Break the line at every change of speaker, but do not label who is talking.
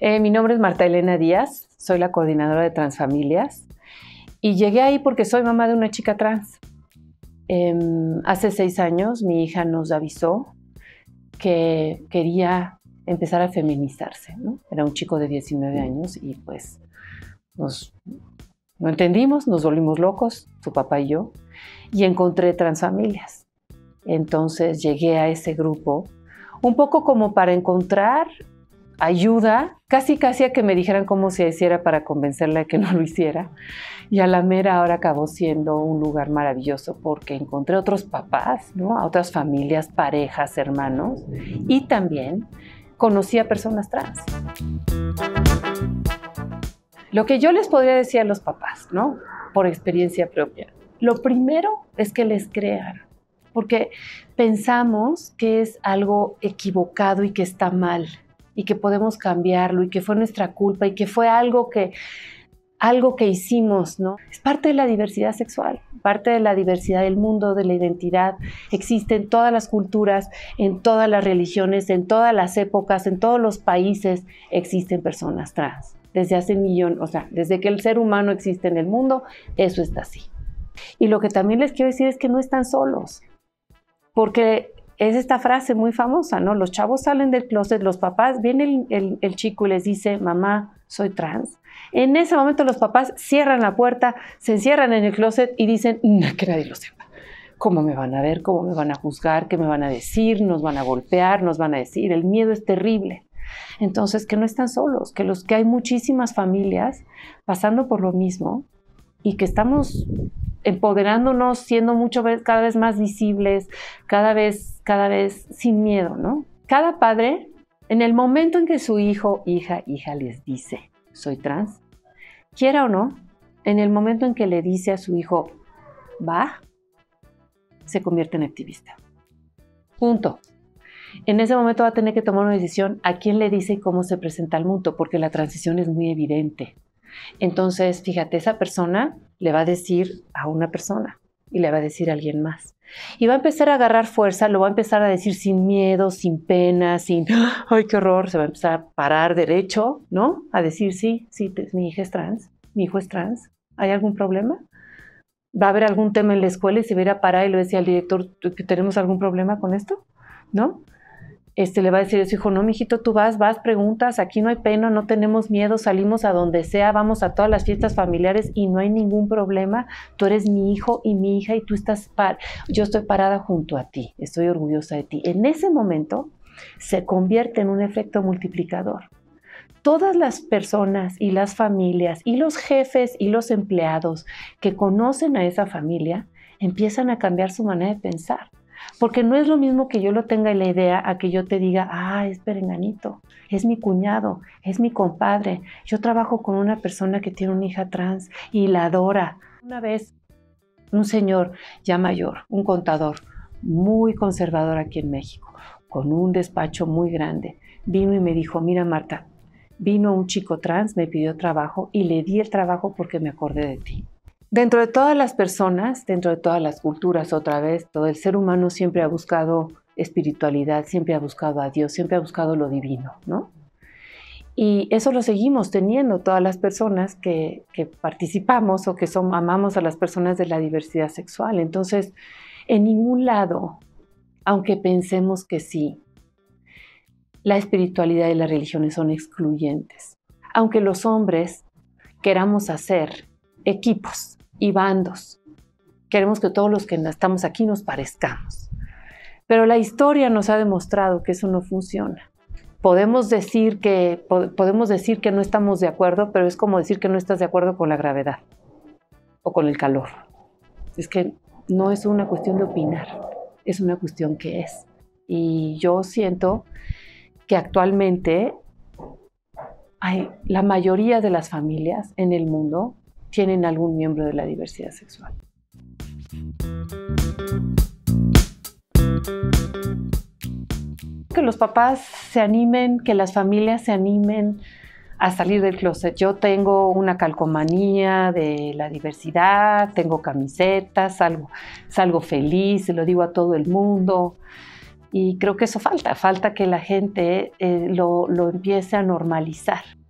Mi nombre es Marta Elena Díaz, soy la coordinadora de Transfamilias y llegué ahí porque soy mamá de una chica trans. Hace 6 años mi hija nos avisó que quería empezar a feminizarse, ¿no? Era un chico de 19 años y pues no entendimos, nos volvimos locos, su papá y yo, y encontré Transfamilias. Entonces llegué a ese grupo un poco como para encontrar ayuda, casi a que me dijeran cómo se hiciera para convencerla de que no lo hiciera. Y a la mera hora acabó siendo un lugar maravilloso porque encontré otros papás, ¿no? A otras familias, parejas, hermanos, y también conocí a personas trans. Lo que yo les podría decir a los papás, ¿no? Por experiencia propia, lo primero es que les crean, porque pensamos que es algo equivocado y que está mal, y que podemos cambiarlo, y que fue nuestra culpa, y que fue algo que hicimos, ¿no? Es parte de la diversidad sexual, parte de la diversidad del mundo, de la identidad. Existe en todas las culturas, en todas las religiones, en todas las épocas, en todos los países existen personas trans. Desde hace desde que el ser humano existe en el mundo, eso está así. Y lo que también les quiero decir es que no están solos, porque es esta frase muy famosa, ¿no? Los chavos salen del closet, los papás, viene el chico y les dice, mamá, soy trans. En ese momento los papás cierran la puerta, se encierran en el closet y dicen, no, que nadie lo sepa. ¿Cómo me van a ver? ¿Cómo me van a juzgar? ¿Qué me van a decir? ¿Nos van a golpear? ¿Nos van a decir? El miedo es terrible. Entonces, que no están solos, que hay muchísimas familias pasando por lo mismo y que estamos empoderándonos, siendo cada vez más visibles, cada vez sin miedo, ¿no? Cada padre, en el momento en que su hijo, hija les dice, soy trans, quiera o no, en el momento en que le dice a su hijo, va, se convierte en activista. Punto. En ese momento va a tener que tomar una decisión a quién le dice y cómo se presenta al mundo, porque la transición es muy evidente. Entonces, fíjate, esa persona le va a decir a una persona y le va a decir a alguien más. Y va a empezar a agarrar fuerza, lo va a empezar a decir sin miedo, sin pena, sin ¡ay, qué horror! Se va a empezar a parar derecho, ¿no? A decir, sí, mi hija es trans, mi hijo es trans. ¿Hay algún problema? ¿Va a haber algún tema en la escuela y se va a ir a parar y le decía al director que tenemos algún problema con esto? ¿No? Le va a decir a su hijo, no, mijito, tú vas, preguntas, aquí no hay pena, no tenemos miedo, salimos a donde sea, vamos a todas las fiestas familiares y no hay ningún problema, tú eres mi hijo y mi hija y yo estoy parada junto a ti, estoy orgullosa de ti. En ese momento se convierte en un efecto multiplicador. Todas las personas y las familias y los jefes y los empleados que conocen a esa familia empiezan a cambiar su manera de pensar. Porque no es lo mismo que yo lo tenga en la idea a que yo te diga, es perenganito, es mi cuñado, es mi compadre. Yo trabajo con una persona que tiene una hija trans y la adora. Una vez, un señor ya mayor, un contador muy conservador aquí en México, con un despacho muy grande, vino y me dijo, mira Marta, vino un chico trans, me pidió trabajo y le di el trabajo porque me acordé de ti. Dentro de todas las personas, dentro de todas las culturas, otra vez, todo el ser humano siempre ha buscado espiritualidad, siempre ha buscado a Dios, siempre ha buscado lo divino, ¿no? Y eso lo seguimos teniendo todas las personas que participamos o que amamos a las personas de la diversidad sexual. Entonces, en ningún lado, aunque pensemos que sí, la espiritualidad y las religiones son excluyentes. Aunque los hombres queramos hacer equipos y bandos. Queremos que todos los que estamos aquí nos parezcamos. Pero la historia nos ha demostrado que eso no funciona. Podemos decir que no estamos de acuerdo, pero es como decir que no estás de acuerdo con la gravedad o con el calor. Es que no es una cuestión de opinar, es una cuestión que es. Y yo siento que actualmente la mayoría de las familias en el mundo tienen algún miembro de la diversidad sexual. Que los papás se animen, que las familias se animen a salir del closet. Yo tengo una calcomanía de la diversidad, tengo camisetas, salgo feliz, se lo digo a todo el mundo. Y creo que eso falta que la gente lo empiece a normalizar.